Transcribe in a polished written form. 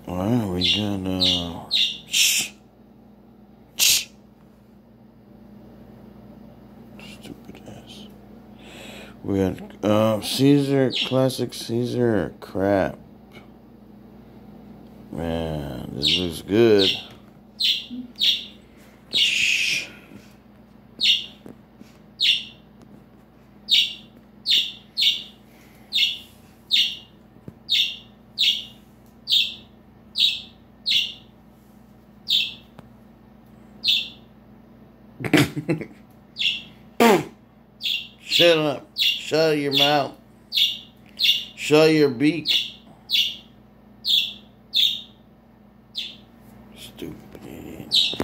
Alright, we got, stupid ass. We got, Caesar, classic Caesar, crap. Man, this looks good. Shh. Shut up. Shut your mouth. Shut your beak. Stupid idiot.